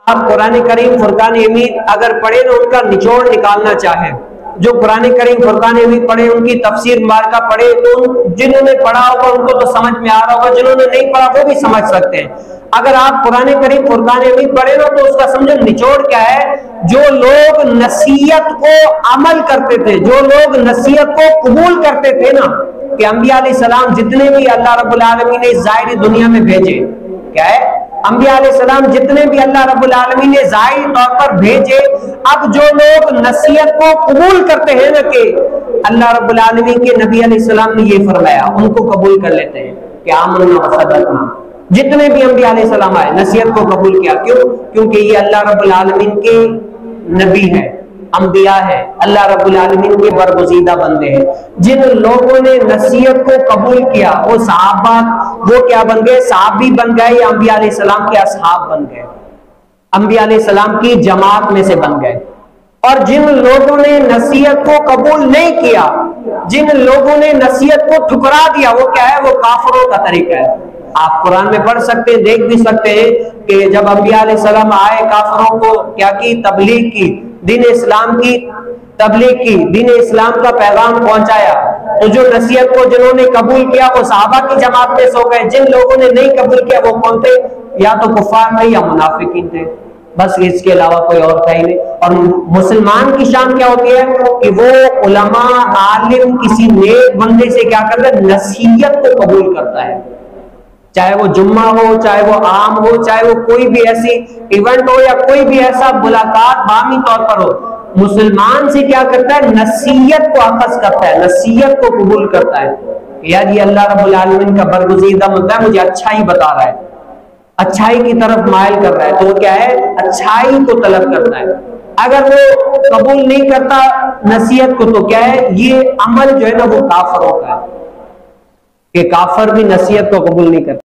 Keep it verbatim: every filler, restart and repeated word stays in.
آپ قرآن کریم فرقان حمید اگر پڑھیں تو ان کا نچوڑ نکالنا چاہیں، جو قرآن کریم فرقان حمید پڑھے ان کی تفسیر مبارکہ پڑھے تو جنہوں نے پڑھا ہوگا ان کو تو سمجھ میں آ رہا ہوگا، جنہوں نے نہیں پڑھا وہ بھی سمجھ سکتے ہیں۔ اگر آپ قرآن کریم فرقان حمید پڑھے نا تو اس کا سمجھو نچوڑ کیا ہے؟ جو لوگ نصیحت کو عمل کرتے تھے، جو لوگ نصیحت کو قبول کرتے تھے نا، کہ انبیاء علیہ السلام جتنے بھی اللہ رب العالمین نے ظاہری دنیا میں بھیجے، کیا ہے؟ انبیاء علیہ السلام جتنے بھی اللہ رب العالمین نے ظاہری طور پر بھیجے، اب جو لوگ نصیحت کو قبول کرتے ہیں نا کہ اللہ رب العالمین کے نبی علیہ السلام نے یہ فرمایا، ان کو قبول کر لیتے ہیں کہ آمنا وصدقنا۔ جتنے بھی انبیاء علیہ السلام آئے نصیحت کو قبول کیا، کیوں؟ کیونکہ یہ اللہ رب العالمین کے نبی ہے، انبیاء ہے، اللہ رب العالمین کے برگزیدہ بندے ہیں۔ جن لوگوں نے نصیحت کو قبول کیا وہ صحابہ، وہ کیا بن گئے؟ صحابی بن گئے یا انبیاء علیہ السلام کے اصحاب بن گئے، انبیاء علیہ السلام کی جماعت میں سے بن گئے۔ اور جن لوگوں نے نصیحت کو قبول نہیں کیا، جن لوگوں نے نصیحت کو ٹھکرا دیا، وہ کیا ہے؟ وہ کافروں کا طریقہ ہے۔ آپ قرآن میں پڑھ سکتے ہیں، دیکھ بھی سکتے ہیں کہ جب انبیاء علیہ السلام آئے، کافروں کو کیا کی؟ تبلیغ کی، دین اسلام کی تبلیغ کی، دین اسلام کا پیغام پہنچایا۔ تو جو نصیحت کو جنہوں نے قبول کیا وہ صحابہ کی جماعت میں سو گئے، جن لوگوں نے نہیں قبول کیا وہ کون تھے؟ یا تو کفار تھے یا منافقین تھے، بس اس کے علاوہ کوئی اور تھا ہی نہیں۔ اور مسلمان کی شان کیا ہوتی ہے کہ وہ علماء، عالم، کسی نیک بندے سے کیا کرتا ہے؟ نصیحت کو قبول کرتا ہے، چاہے وہ جمعہ ہو، چاہے وہ عام ہو، چاہے وہ کوئی بھی ایسی ایونٹ ہو یا کوئی بھی ایسا ملاقات باہمی طور پر ہو، مسلمان سے کیا کرتا ہے؟ نصیحت کو اخذ کرتا ہے، نصیحت کو قبول کرتا ہے۔ یار یہ اللہ رب العالمین کا برگزیدہ بندہ ہے، مجھے اچھائی بتا رہا ہے، اچھائی کی طرف مائل کر رہا ہے، تو وہ کیا ہے؟ اچھائی کو طلب کرتا ہے۔ اگر وہ قبول نہیں کرتا نصیحت کو تو کیا ہے؟ یہ عمل جو ہے نا وہ کافروں کا ہے، کہ کافر بھی نصیحت کو قبول نہیں کرتا۔